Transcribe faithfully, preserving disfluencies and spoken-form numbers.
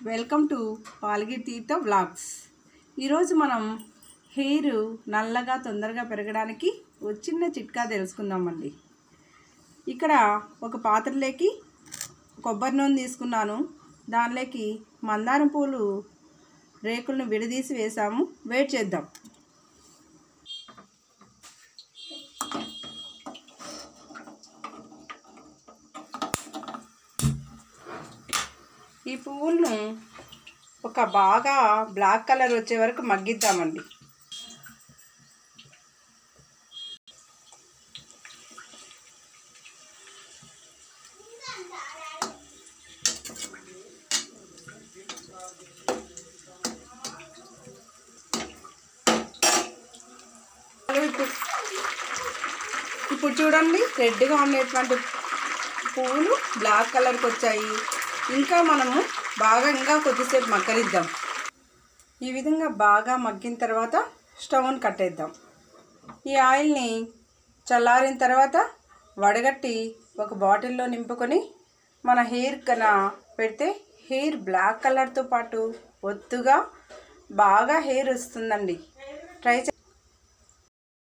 Welcome to పాల్గిర్ Tirtha vlogs. ఈరోజు మనం hair నల్లగా తొందరగా పెరగడానికి ఒక చిన్న చిట్కా తెలుసుకుందామండి. ఇక్కడ ఒక పాత్రలోకి కొబ్బరి నూనె తీసుకున్నాను. దానిలోకి మందారం పూలు రేకులను విడదీసి వేసాము. వేడి చేద్దాం. ఈ పువ్వులను ఒక బాగా బ్లాక్ కలర్ వచ్చే వరకు మగ్గిద్దామండి. ఇప్పుడు చూడండి, రెడ్గా ఉండేటువంటి పువ్వులు బ్లాక్ కలర్కి వచ్చాయి. ఇంకా మనము బాగా ఇంకా కొద్దిసేపు మగ్గనిద్దాం. ఈ విధంగా బాగా మగ్గిన తర్వాత స్టవ్ని కట్టేద్దాం. ఈ ఆయిల్ని చల్లారిన తర్వాత వడగట్టి ఒక బాటిల్లో నింపుకొని మన హెయిర్ కన్నా పెడితే హెయిర్ బ్లాక్ కలర్తో పాటు ఒత్తుగా బాగా హెయిర్ వస్తుందండి. ట్రై